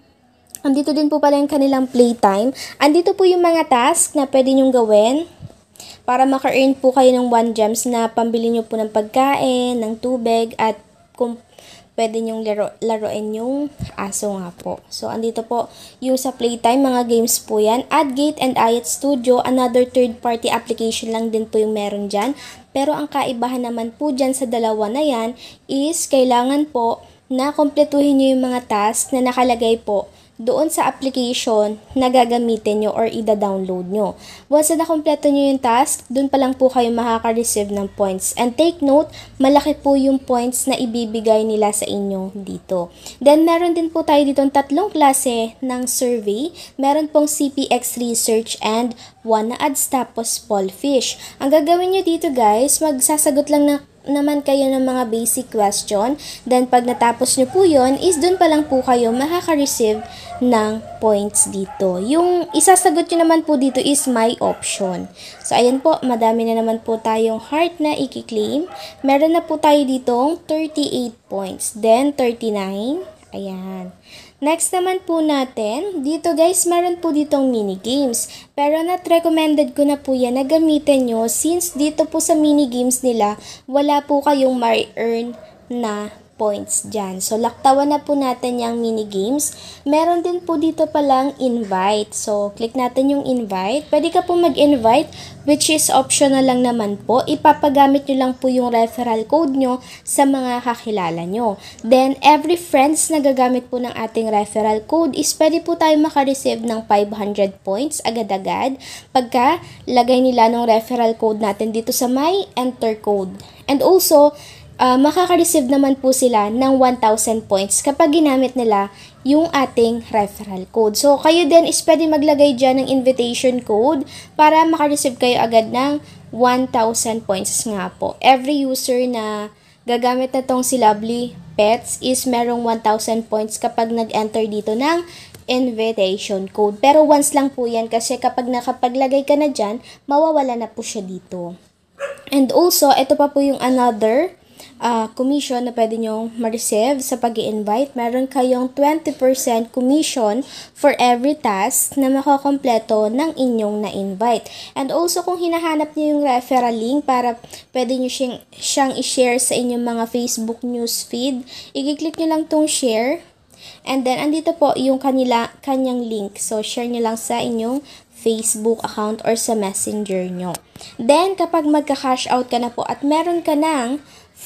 Andito din po pala yung kanilang playtime. Andito po yung mga task na pwede nyong gawin para maka-earn po kayo ng 1 gems na pambili nyo po ng pagkain, ng tubig, at kung pwede nyong laruin yung aso nga po. So, andito po yung sa playtime, mga games po yan. AdGate and iAt Studio, another third-party application lang din po yung meron dyan. Pero ang kaibahan naman po dyan sa dalawa na yan is kailangan po na kumpletuhin nyo yung mga task na nakalagay po doon sa application na gagamitin nyo or ida-download nyo. Once na nakompleto nyo yung task, doon pa lang po kayo makaka-receive ng points. And take note, malaki po yung points na ibibigay nila sa inyo dito. Then, meron din po tayo dito 3 klase ng survey. Meron pong CPX Research and Wanna Ads tapos Pollfish. Ang gagawin nyo dito guys, magsasagot lang naman kayo ng mga basic question. Then, pag natapos nyo po yun, is dun pa lang po kayo makaka-receive ng points dito. Yung isasagot nyo naman po dito is my option. So, ayan po, madami na naman po tayong heart na i-claim. Meron na po tayo ditong 38 points. Then, 39. Ayan. Next naman po natin, dito guys, meron po ditong mini games. Pero not recommended ko na po yan na gamitin nyo since dito po sa mini games nila, wala po kayong ma-earn na points dyan. So, laktawan na po natin yung mini games. Meron din po dito palang invite. So, click natin yung invite. Pwede ka po mag-invite, which is optional lang naman po. Ipapagamit nyo lang po yung referral code nyo sa mga kakilala nyo. Then, every friends na gagamit po ng ating referral code is pwede po tayo makareceive ng 500 points agad-agad pagka lagay nila ng referral code natin dito sa my enter code. And also, makaka-receive naman po sila ng 1,000 points kapag ginamit nila yung ating referral code. So, kayo din is pwede maglagay dyan ng invitation code para maka-receive kayo agad ng 1,000 points nga po. Every user na gagamit na tong si Lovely Pets is merong 1,000 points kapag nag-enter dito ng invitation code. Pero once lang po yan kasi kapag nakapaglagay ka na dyan, mawawala na po siya dito. And also, ito pa po yung another commission na pwede nyo ma-receive sa pag-i-invite. Meron kayong 20% commission for every task na makakompleto ng inyong na-invite. And also, kung hinahanap nyo yung referral link para pwede nyo siyang i-share sa inyong mga Facebook news feed, i-click nyo lang tong share. And then, andito po yung kanyang link. So, share nyo lang sa inyong Facebook account or sa messenger nyo. Then, kapag magka-cash out ka na po at meron ka ng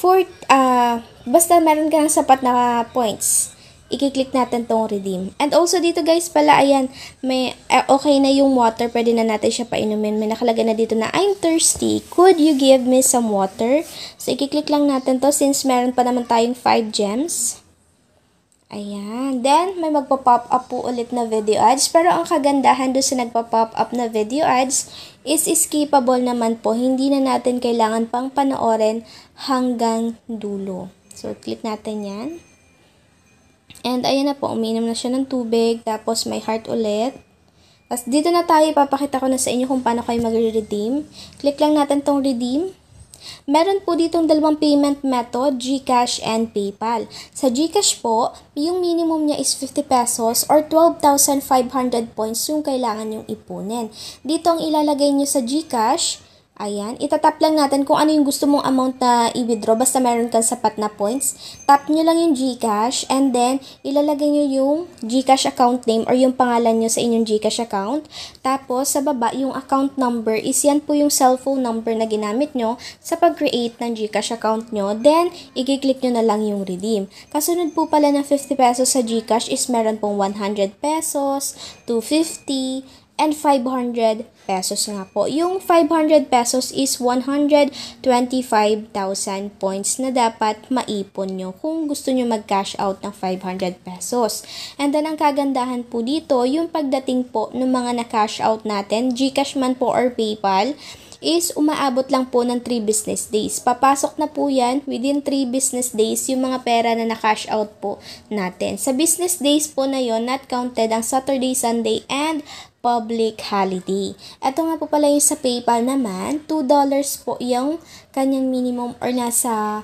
basta meron ka ng sapat na points, i-click natin tong redeem. And also dito guys pala, ayan, may okay na yung water, pwede na natin siya painumin. May nakalagay na dito na, I'm thirsty, could you give me some water? So, i-click lang natin to since meron pa naman tayong 5 gems. Ayan. Then, may magpa-pop up po ulit na video ads. Pero ang kagandahan doon sa nagpa-pop up na video ads is skippable naman po. Hindi na natin kailangan pang panoorin hanggang dulo. So, click natin yan. And, ayan na po. Umiinom na siya ng tubig. Tapos, may heart ulit. Tapos, dito na tayo. Papakita ko na sa inyo kung paano kayo mag-redeem. Click lang natin tong redeem. Meron po ditong 2 payment method, Gcash and PayPal. Sa Gcash po, yung minimum niya is 50 pesos or 12,500 points yung kailangan yung ipunin. Dito ang ilalagay niyo sa Gcash, ayan, itatap lang natin kung ano yung gusto mong amount na i-withdraw basta meron kang sapat na points. Tap nyo lang yung Gcash and then ilalagay nyo yung Gcash account name or yung pangalan nyo sa inyong Gcash account. Tapos sa baba, yung account number is yan po yung cellphone number na ginamit nyo sa pag-create ng Gcash account nyo. Then, i-click nyo na lang yung redeem. Kasunod po pala ng 50 pesos sa Gcash is meron pong 100 pesos, 250, and 500 pesos nga po. Yung 500 pesos is 125,000 points na dapat maipon nyo kung gusto nyo mag-cash out ng 500 pesos. And then, ang kagandahan po dito, yung pagdating po ng mga na-cash out natin, Gcash man po or PayPal, is umaabot lang po ng 3 business days. Papasok na po yan within 3 business days yung mga pera na na-cash out po natin. Sa business days po na yon, not counted ang Saturday, Sunday, and public holiday. Ito nga po pala yung sa PayPal naman, $2 po yung kanyang minimum or nasa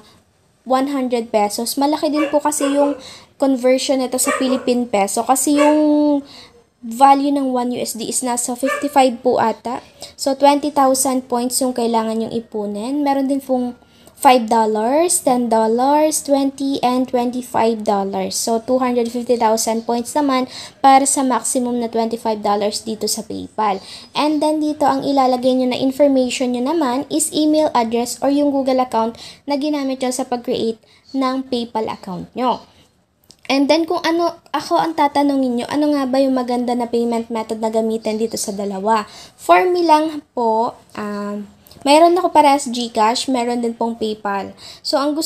100 pesos. Malaki din po kasi yung conversion nito sa Philippine peso kasi yung value ng 1 USD is nasa 55 po ata. So, 20,000 points yung kailangan yung ipunin. Meron din pong $5, $10, $20, and $25. So, 250,000 points naman para sa maximum na $25 dito sa PayPal. And then, dito ang ilalagay nyo na information nyo naman is email address or yung Google account na ginamit nyo sa pag-create ng PayPal account nyo. And then, kung ako ang tatanungin nyo, ano nga ba yung maganda na payment method na gamitin dito sa dalawa? For me lang po, mayroon ako parehas Gcash, meron din pong PayPal. So, ang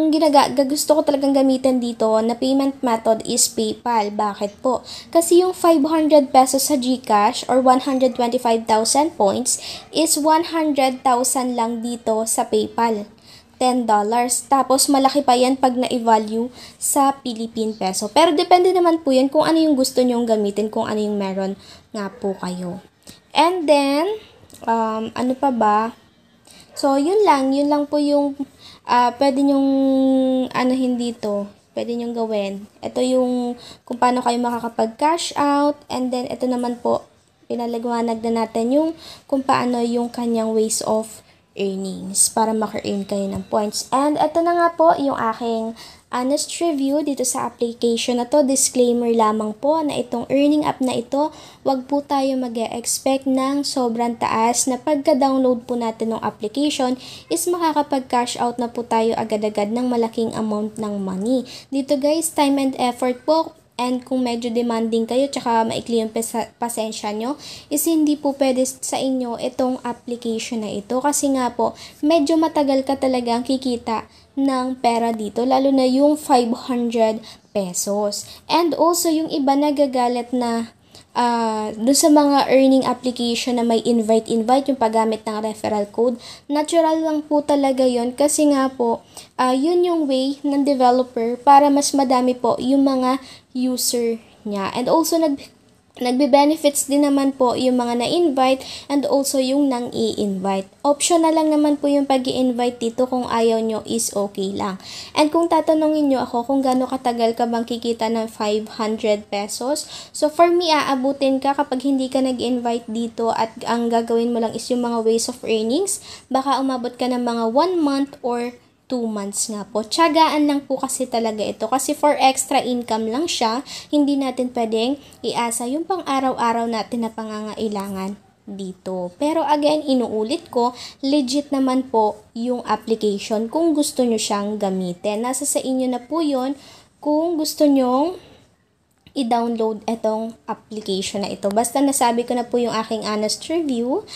gusto ko talagang gamitin dito na payment method is PayPal. Bakit po? Kasi yung 500 pesos sa Gcash or 125,000 points is 100,000 lang dito sa PayPal. $10. Tapos, malaki pa yan pag na-value sa Philippine peso. Pero, depende naman po yan kung ano yung gusto nyong gamitin, kung ano yung meron nga po kayo. And then, ano pa ba? So, yun lang po yung pwede nyong anuhin dito. Pwede nyong gawin. Ito yung kung paano kayo makakapag-cash out. And then, ito naman po, pinalagwanag na natin yung kung paano yung kanyang ways of earnings para maka-earn kayo ng points. And ito na nga po yung aking honest review dito sa application na to. Disclaimer lamang po na itong earning app na ito, wag po tayo mag-expect ng sobrang taas na pagka-download po natin ng application is makakapag-cash out na po tayo agad-agad ng malaking amount ng money. Dito guys, time and effort po. And kung medyo demanding kayo, tsaka maikli yung pasensya nyo, is hindi po pwede sa inyo itong application na ito. Kasi nga po, medyo matagal ka talagang kikita ng pera dito, lalo na yung 500 pesos. And also, yung iba nagagalit na doon sa mga earning application na may invite yung paggamit ng referral code, natural lang po talaga yon kasi nga po, yun yung way ng developer para mas madami po yung mga user niya. And also, nagbe-benefits din naman po yung mga na-invite and also yung nang-i-invite. Optional lang naman po yung pag-i-invite dito, kung ayaw nyo is okay lang. And kung tatanungin nyo ako kung gaano katagal ka bang kikita ng 500 pesos, so for me, aabutin ka kapag hindi ka nag-invite dito at ang gagawin mo lang is yung mga ways of earnings, baka umabot ka ng mga 1 month or 2 months nga po. Tiyagaan lang po kasi talaga ito. Kasi for extra income lang siya, hindi natin pwedeng iasa yung pang-araw-araw natin na pangangailangan dito. Pero again, inuulit ko, legit naman po yung application kung gusto nyo siyang gamitin. Nasa sa inyo na po yun kung gusto nyong i-download itong application na ito. Basta nasabi ko na po yung aking honest review.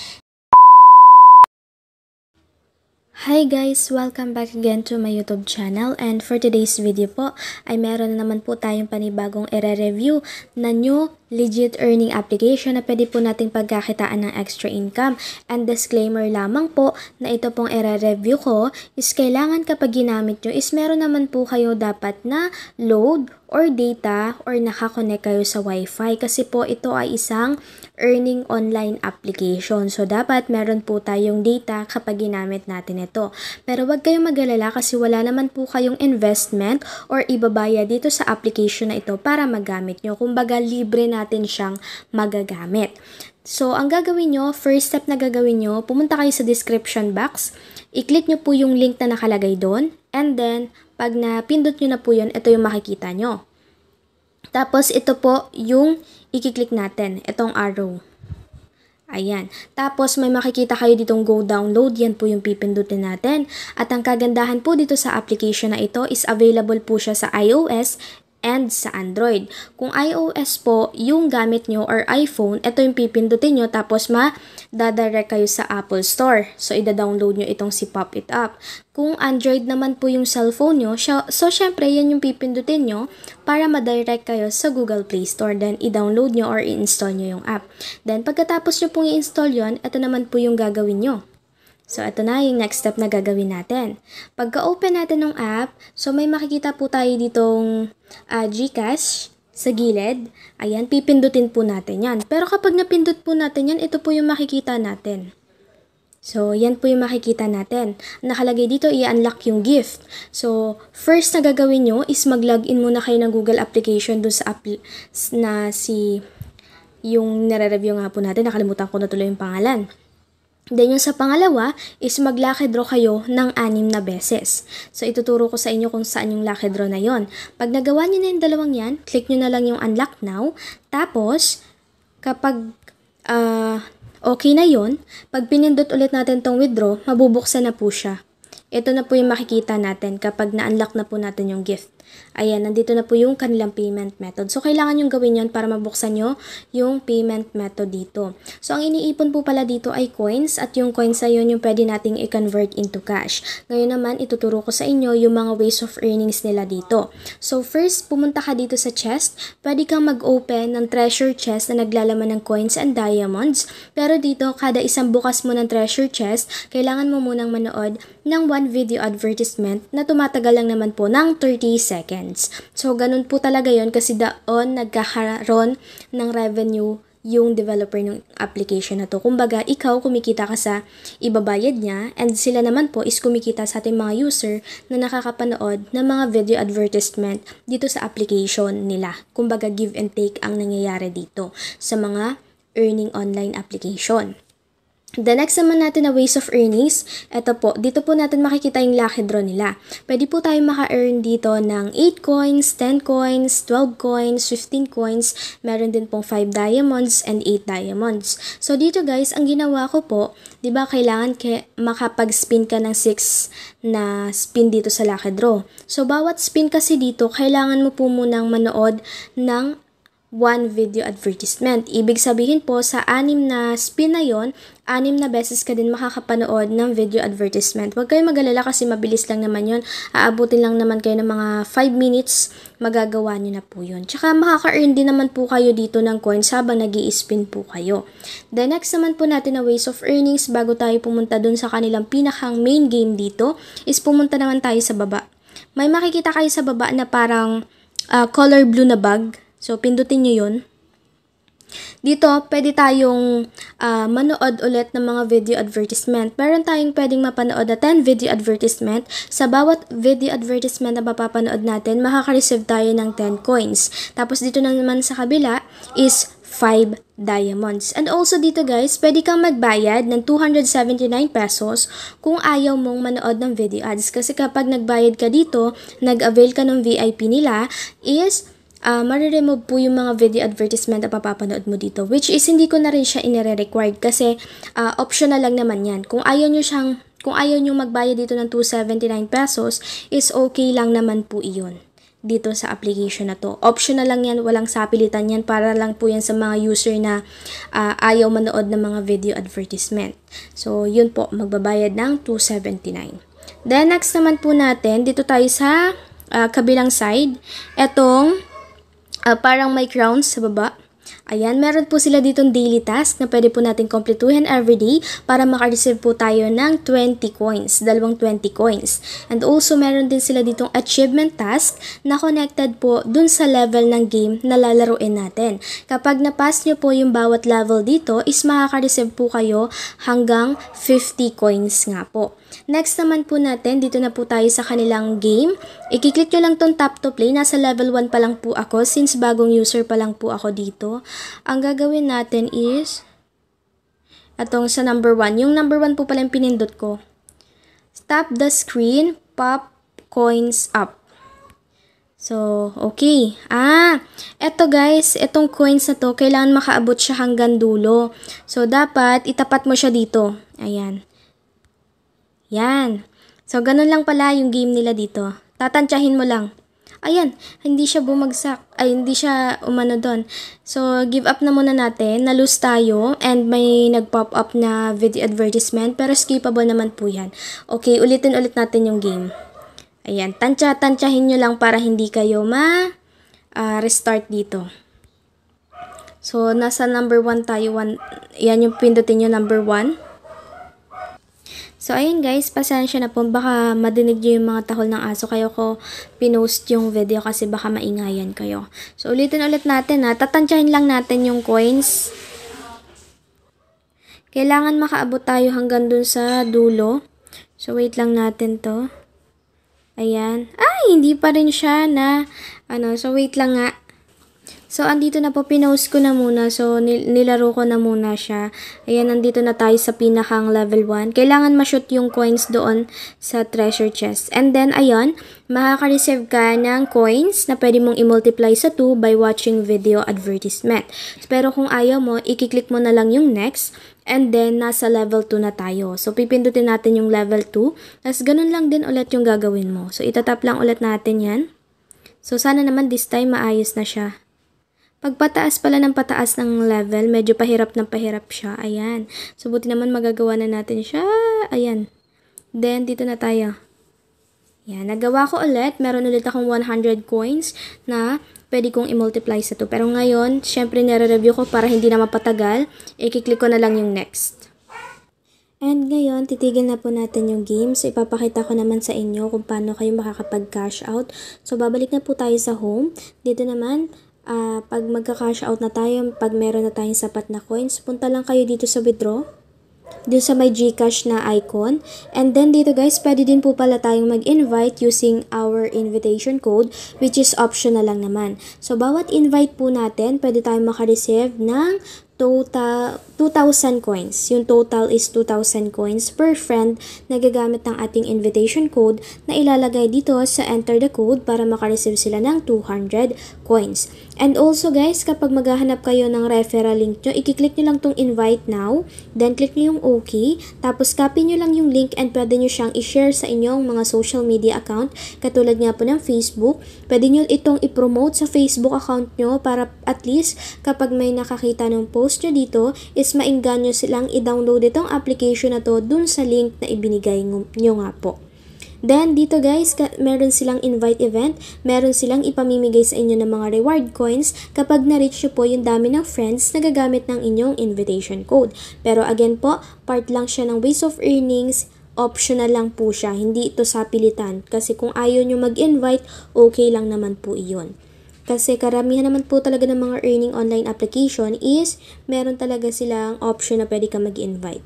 Hi guys! Welcome back again to my YouTube channel, and for today's video po ay meron na naman po tayong panibagong i-review na new legit earning application na pwede po nating pagkakitaan ng extra income. And disclaimer lamang po na ito pong i-review ko is kailangan kapag ginamit nyo is meron naman po kayo dapat na load or data or nakakonect kayo sa Wi-Fi kasi po ito ay isang earning online application. So, dapat meron po tayong data kapag ginamit natin ito. Pero wag kayong mag-alala kasi wala naman po kayong investment or ibabaya dito sa application na ito para magamit nyo. Kumbaga, libre natin siyang magagamit. So, ang gagawin nyo, first step na gagawin nyo, pumunta kayo sa description box, i-click nyo po yung link na nakalagay doon, and then, pag napindot nyo na po yun, ito yung makikita nyo. Tapos, ito po yung i-click natin, itong arrow. Ayan. Tapos, may makikita kayo ditong go download. Yan po yung pipindutin natin. At ang kagandahan po dito sa application na ito is available po siya sa iOS and sa Android. Kung iOS po yung gamit nyo or iPhone, ito yung pipindutin nyo tapos ma-dadirect kayo sa Apple Store. So, ida-download nyo itong si Pop It Up. Kung Android naman po yung cellphone nyo, so syempre yan yung pipindutin nyo para ma-direct kayo sa Google Play Store. Then, i-download nyo or i-install nyo yung app. Then, pagkatapos nyo pong i-install yon, ito naman po yung gagawin nyo. So, ito na yung next step na gagawin natin. Pagka-open natin ng app, so may makikita po tayo ditong Gcash sa gilid. Ayan, pipindutin po natin yan. Pero kapag napindut po natin yan, ito po yung makikita natin. So, yan po yung makikita natin. Nakalagay dito, i-unlock yung gift. So, first na gagawin nyo is mag-login muna kayo ng Google application dun sa app na yung nire-review nga po natin. Nakalimutan ko na tuloy yung pangalan. Then yung sa pangalawa is mag-lucky draw kayo ng 6 na beses. So ituturo ko sa inyo kung saan yung lucky draw na yon. Pag nagawa nyo na yung dalawang yan, click nyo na lang yung unlock now. Tapos kapag okay na yon, pag pinindot ulit natin tong withdraw, mabubuksan na po siya. Ito na po yung makikita natin kapag na-unlock na po natin yung gift. Ayan, nandito na po yung kanilang payment method. So, kailangan yung gawin yon para mabuksan nyo yung payment method dito. So, ang iniipon po pala dito ay coins at yung coins na yun yung pwede nating i-convert into cash. Ngayon naman, ituturo ko sa inyo yung mga ways of earnings nila dito. So, first, pumunta ka dito sa chest. Pwede kang mag-open ng treasure chest na naglalaman ng coins and diamonds. Pero dito, kada isang bukas mo ng treasure chest, kailangan mo munang manood ng one video advertisement na tumatagal lang naman po ng 30 seconds. So, ganun po talaga yon kasi doon nagkakaroon ng revenue yung developer ng application na to. Kumbaga, ikaw kumikita ka sa ibabayad niya and sila naman po is kumikita sa ating mga user na nakakapanood ng mga video advertisement dito sa application nila. Kumbaga, give and take ang nangyayari dito sa mga earning online application. The next naman natin na ways of earnings, ito po, dito po natin makikita yung lucky draw nila. Pwede po tayo maka-earn dito ng 8 coins, 10 coins, 12 coins, 15 coins, meron din pong 5 diamonds and 8 diamonds. So dito guys, ang ginawa ko po, di ba kailangan makapag-spin ka ng 6 na spin dito sa lucky draw. So bawat spin kasi dito, kailangan mo po munang manood ng one video advertisement. Ibig sabihin po, sa 6 na spin na yon, 6 na beses ka din makakapanood ng video advertisement. Huwag kayo mag-alala kasi mabilis lang naman yon. Aabutin lang naman kayo ng mga 5 minutes, magagawa nyo na po yun. Tsaka makaka-earn din naman po kayo dito ng coins habang nag-i-spin po kayo. The next naman po natin na ways of earnings bago tayo pumunta dun sa kanilang pinakang main game dito is pumunta naman tayo sa baba. May makikita kayo sa baba na parang color blue na bag. So, pindutin nyo yun. Dito, pwede tayong manood ulit ng mga video advertisement. Meron tayong pwedeng mapanood na 10 video advertisement. Sa bawat video advertisement na mapapanood natin, makaka-receive tayo ng 10 coins. Tapos dito naman sa kabila is 5 diamonds. And also dito guys, pwede kang magbayad ng 279 pesos kung ayaw mong manood ng video ads. Kasi kapag nagbayad ka dito, nag-avail ka ng VIP nila, is mariremove po yung mga video advertisement na papapanood mo dito, which is hindi ko na rin siya inire-required kasi optional lang naman yan. Kung ayaw nyo magbayad dito ng 279 pesos, is okay lang naman po iyon dito sa application na to. Optional lang yan, walang sapilitan yan, para lang po yan sa mga user na ayaw manood ng mga video advertisement. So, yun po, magbabayad ng 279. Then, next naman po natin, dito tayo sa kabilang side, etong parang may crowns sa baba. Ayan, meron po sila ditong daily task na pwede po natin kompletuhin everyday para makareceive po tayo ng 20 coins, dalawang 20 coins. And also, meron din sila ditong achievement task na connected po dun sa level ng game na lalaruin natin. Kapag na-pass nyo po yung bawat level dito, is makaka-receive po kayo hanggang 50 coins nga po. Next naman po natin, dito na po tayo sa kanilang game. I-click nyo lang tong tap to play. Nasa level 1 pa lang po ako since bagong user pa lang po ako dito. Ang gagawin natin is atong sa number 1. Yung number 1 po pala yung pinindot ko. Tap the screen, pop coins up. So, okay. Eto guys, etong coins na to, kailangan makaabot siya hanggang dulo. So, dapat itapat mo siya dito. Ayan. Yan. So, ganun lang pala yung game nila dito. Tatansyahin mo lang. Ayan, hindi siya bumagsak. Ay, hindi siya umano doon. So, give up na muna natin. Na-lose tayo and may nag-pop up na video advertisement pero skippable naman po yan. Okay, ulitin ulit natin yung game. Ayan, tansyahin nyo lang para hindi kayo restart dito. So, nasa number 1 tayo. Yan yung pindutin nyo, number 1. So, ayun guys, pasensya na po. Baka madinig nyo yung mga tahol ng aso. Kaya ko pinost yung video kasi baka maingayan kayo. So, ulitin ulit natin ha. Tatansyahin lang natin yung coins. Kailangan makaabot tayo hanggang dun sa dulo. So, wait lang natin to. Ayan. Ay, hindi pa rin siya na, so wait lang nga. So, andito na po, pinost ko na muna. So, nilaro ko na muna siya. Ayan, nandito na tayo sa pinakang level 1. Kailangan ma-shoot yung coins doon sa treasure chest. And then, ayan, makaka-receive ka ng coins na pwede mong i-multiply sa 2 by watching video advertisement. Pero kung ayaw mo, i-click mo na lang yung next. And then, nasa level 2 na tayo. So, pipindutin natin yung level 2. Tapos, ganun lang din ulit yung gagawin mo. So, itatap lang ulit natin yan. So, sana naman this time maayos na siya. Pagpataas pala ng pataas ng level, medyo pahirap siya. Ayan. So, buti naman magagawa na natin siya. Ayan. Then, dito na tayo. Ayan. Nagawa ko ulit. Meron ulit akong 100 coins na pwede kong i-multiply sa 2. Pero ngayon, syempre nire-review ko para hindi na mapatagal. I-click ko na lang yung next. And ngayon, titigil na po natin yung game. So, ipapakita ko naman sa inyo kung paano kayo makakapag-cash out. So, babalik na po tayo sa home. Dito naman, pag magka-cash out na tayo, pag meron na tayong sapat na coins, punta lang kayo dito sa withdraw. Dito sa may Gcash na icon. And then dito guys, pwede din po pala tayong mag-invite using our invitation code, which is optional lang naman. So, bawat invite po natin, pwede tayong makareceive ng total 2,000 coins. Yung total is 2,000 coins per friend na gagamit ng ating invitation code na ilalagay dito sa enter the code para makareceive sila ng 200 coins. And also guys, kapag maghahanap kayo ng referral link nyo, i-click nyo lang tong invite now, then click nyo yung OK, tapos copy nyo lang yung link and pwede nyo siyang i-share sa inyong mga social media account, katulad nga po ng Facebook. Pwede nyo itong i-promote sa Facebook account nyo para at least kapag may nakakita ng post nyo dito is maingganyo silang i-download itong application na to dun sa link na ibinigay nyo nga po. Then, dito guys, meron silang invite event, meron silang ipamimigay sa inyo ng mga reward coins kapag na-reach nyo po yung dami ng friends na gagamit ng inyong invitation code. Pero again po, part lang siya ng ways of earnings, optional lang po siya, hindi ito sa pilitan. Kasi kung ayaw nyo mag-invite, okay lang naman po iyon. Kasi karamihan naman po talaga ng mga earning online application is meron talaga silang option na pwede ka mag-invite.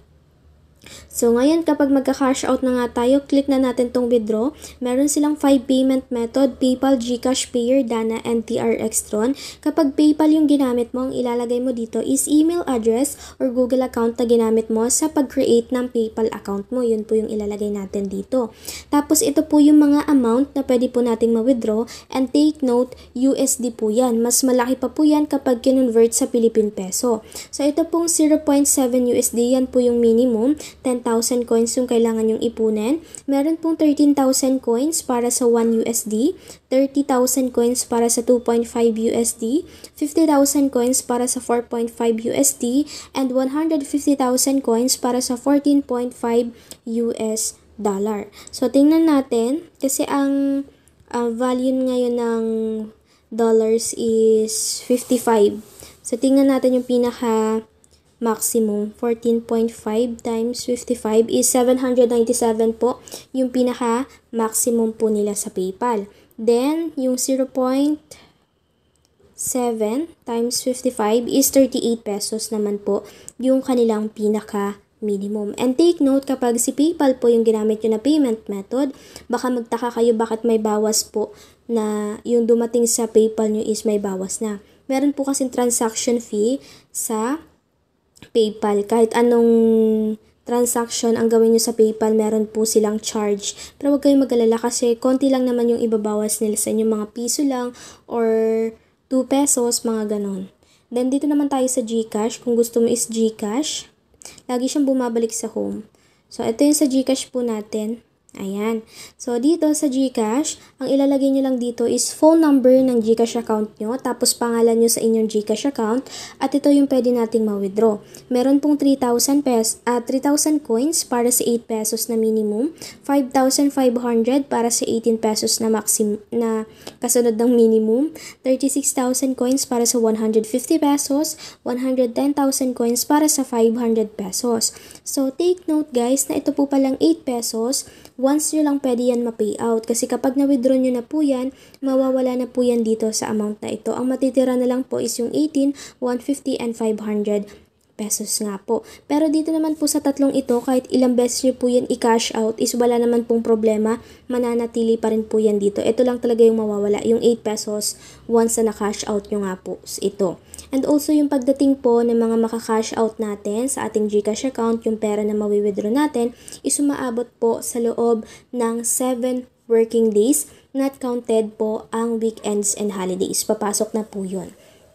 So, ngayon kapag magka-cash out na nga tayo, click na natin tong withdraw. Meron silang 5 payment method, PayPal, Gcash, Payer, Dana, and TRX-Tron. Kapag PayPal yung ginamit mo, ang ilalagay mo dito is email address or Google account na ginamit mo sa pag-create ng PayPal account mo. Yun po yung ilalagay natin dito. Tapos, ito po yung mga amount na pwede po nating ma-withdraw. And take note, USD po yan. Mas malaki pa po yan kapag kinonvert sa Philippine Peso. So, ito pong 0.7 USD, yan po yung minimum. 10,000 coins yung kailangan yung ipunin. Meron pong 13,000 coins para sa 1 USD, 30,000 coins para sa 2.5 USD, 50,000 coins para sa 4.5 USD, and 150,000 coins para sa 14.5 US dollar. So, tingnan natin, kasi ang value ngayon ng dollars is 55. So, tingnan natin yung pinaka maximum. 14.5 times 55 is 797 po yung pinaka maximum po nila sa PayPal. Then, yung 0.7 times 55 is 38 pesos naman po yung kanilang pinaka minimum. And take note, kapag si PayPal po yung ginamit nyo na payment method, baka magtaka kayo bakit may bawas po na yung dumating sa PayPal nyo is may bawas na. Meron po kasing transaction fee sa PayPal. Kahit anong transaction ang gawin nyo sa PayPal, meron po silang charge. Pero huwag kayong mag-alala kasi konti lang naman yung ibabawas nila sa inyo, mga piso lang or 2 pesos, mga ganon. Then, dito naman tayo sa Gcash. Kung gusto mo is Gcash, lagi siyang bumabalik sa home. So, ito yung sa Gcash po natin. Ayan. So, dito sa Gcash, ang ilalagay nyo lang dito is phone number ng Gcash account nyo, tapos pangalan nyo sa inyong Gcash account, at ito yung pwede nating ma-withdraw. Meron pong 3,000 coins para sa 8 pesos na minimum, 5,500 para sa 18 pesos na maximum na kasunod ng minimum, 36,000 coins para sa 150 pesos, 110,000 coins para sa 500 pesos. So, take note guys na ito po palang 8 pesos, once nyo lang pwede yan ma-pay out. Kasi kapag na-withdraw nyo na po yan, mawawala na po yan dito sa amount na ito. Ang matitira na lang po is yung 18, 150, and 500 pesos nga po. Pero dito naman po sa tatlong ito, kahit ilang beses nyo po yan i-cash out, is wala naman pong problema. Mananatili pa rin po yan dito. Ito lang talaga yung mawawala, yung 8 pesos once na na-cash out nyo nga po ito. And also yung pagdating po ng mga maka-cash out natin sa ating Gcash account, yung pera na mawi-withdraw natin, is umaabot po sa loob ng 7 working days, not counted po ang weekends and holidays. Papasok na po yun.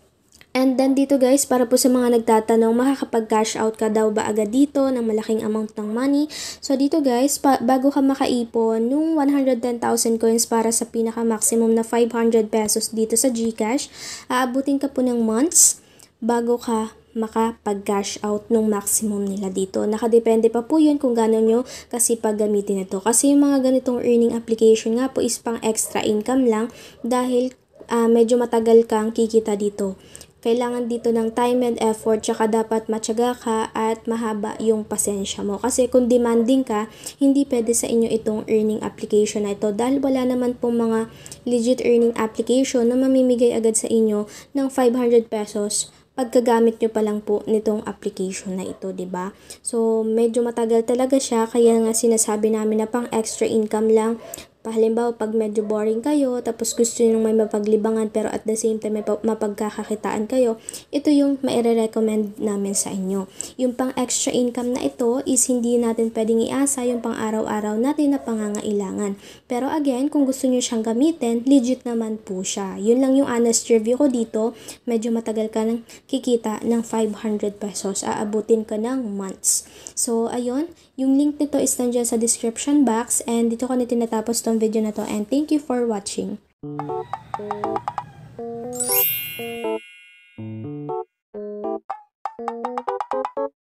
And then dito guys, para po sa mga nagtatanong, makakapag-cash out ka daw ba agad dito ng malaking amount ng money? So dito guys, bago ka makaipon nung 110,000 coins para sa pinaka-maximum na 500 pesos dito sa Gcash, aabutin ka po ng months bago ka makapag-cash out nung maximum nila dito. Nakadepende pa po yun kung gano'n nyo kasi paggamitin ito. Kasi yung mga ganitong earning application nga po is pang extra income lang dahil medyo matagal kang kikita dito. Kailangan dito ng time and effort, tsaka dapat matyaga ka at mahaba yung pasensya mo. Kasi kung demanding ka, hindi pwede sa inyo itong earning application na ito dahil wala naman pong mga legit earning application na mamimigay agad sa inyo ng 500 pesos pagkagamit nyo pa lang po nitong application na ito, 'di ba? So, medyo matagal talaga siya, kaya nga sinasabi namin na pang extra income lang. Halimbawa, pag medyo boring kayo, tapos gusto nyo may mapaglibangan pero at the same time may mapagkakakitaan kayo, ito yung maire-recommend namin sa inyo. Yung pang extra income na ito is hindi natin pwedeng iasa yung pang araw-araw natin na pangangailangan. Pero again, kung gusto nyo siyang gamitin, legit naman po siya. Yun lang yung honest review ko dito. Medyo matagal ka nang kikita ng 500 pesos. Aabutin ka ng months. So, ayun. Yung link nito is nandiyan sa description box and dito ko na tinatapos tong video na to and thank you for watching.